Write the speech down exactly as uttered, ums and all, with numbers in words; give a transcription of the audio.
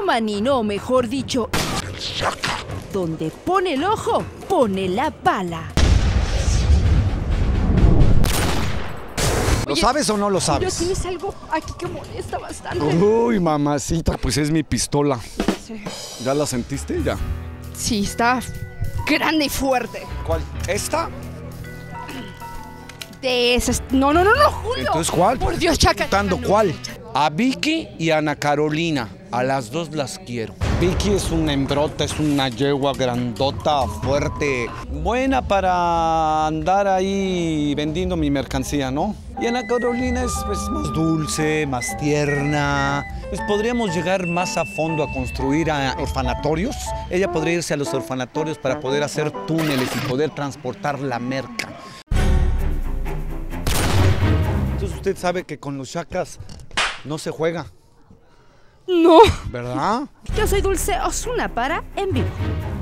Manino, mejor dicho, donde pone el ojo, pone la bala. ¿Lo sabes o no lo sabes? Yo tienes algo aquí que molesta bastante. Uy, mamacita, pues es mi pistola. Sí. ¿Ya la sentiste? Ya. Sí, está grande y fuerte. ¿Cuál? ¿Esta? De esas. No, no, no, no, Julio. Entonces, ¿cuál? Por Dios, Chaca. Preguntando, ¿cuál? A Vicky y a Ana Carolina. A las dos las quiero. Vicky es una hembrota, es una yegua grandota, fuerte, buena para andar ahí vendiendo mi mercancía, ¿no? Y Ana Carolina es pues, más dulce, más tierna. Pues podríamos llegar más a fondo a construir a orfanatorios. Ella podría irse a los orfanatorios para poder hacer túneles y poder transportar la merca. Entonces usted sabe que con los chacas no se juega. No. ¿Verdad? Yo soy Dulce Osuna para En Vivo.